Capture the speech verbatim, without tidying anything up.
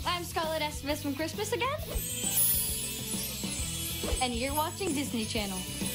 I'm Scarlett Estevez from Christmas Again, and you're watching Disney Channel.